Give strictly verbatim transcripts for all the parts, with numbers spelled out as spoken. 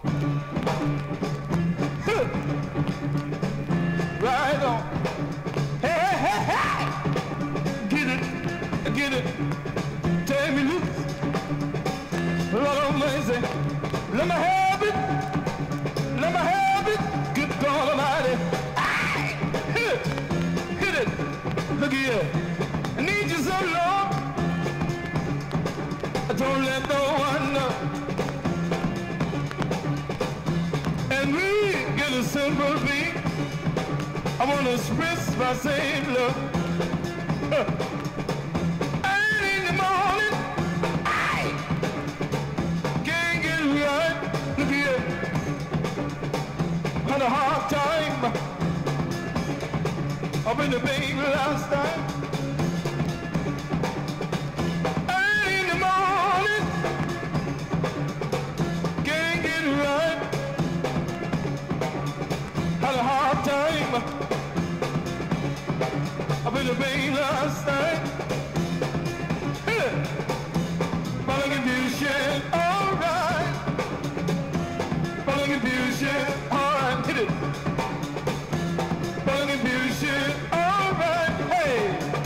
Right on. Hey, hey, hey, hey. Get it, get it. Tear me loose. Lord Almighty, let me have it. Let me have it. Good God Almighty. Aye. Hit it, hit it. Look here. I need you so long. Don't let no one know. And we get a simple beat. I want to express my same love. Huh. Early in the morning, I can't get it right. Look here. Had a hard time up in the baby last time. Early in the morning, can't get it right. Had a hard time up in the vein last night. Hey, falling confusion, alright. Falling confusion, alright. Hit it. Falling confusion, alright. Hey.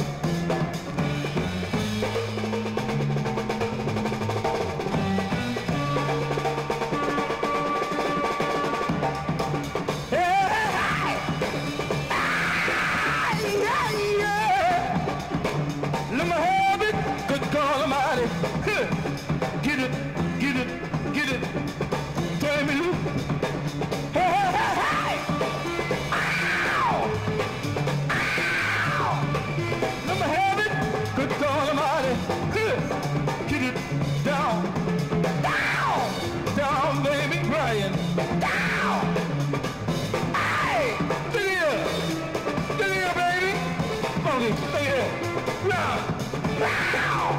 Get it, get it, get it. Tear me loose. Hey, hey, hey, hey. Ow! Ow! Let me have it. Good God Almighty. Get it down. Down. Down, baby, crying. Down. Hey! Look here. Look here, baby. Funky, look here. Round. Round.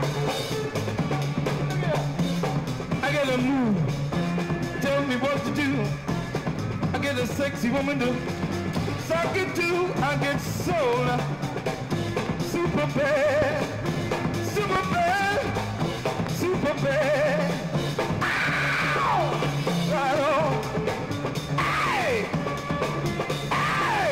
I gotta move, tell me what to do. I get a sexy woman to suck it to. I get soul, super bad, super bad, super bad. Ow! Right on. Hey! Hey!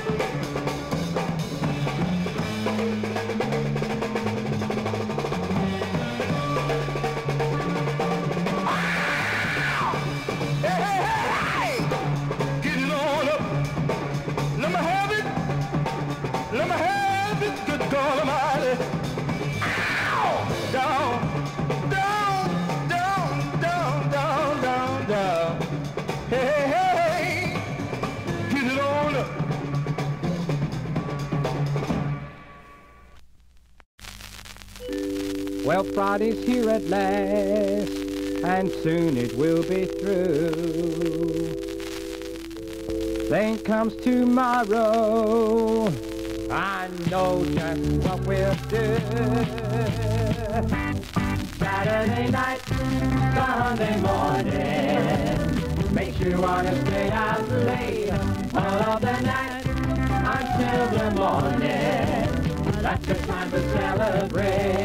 Let me have it, good God Almighty. Ow! Down, down, down, down, down, down, down. Hey, hey, hey, get it on up. Well, Friday's here at last, and soon it will be through. Then comes tomorrow. I know just what we'll do. Saturday night, Sunday morning, makes you wanna stay out late all of the night until the morning. That's the time to celebrate.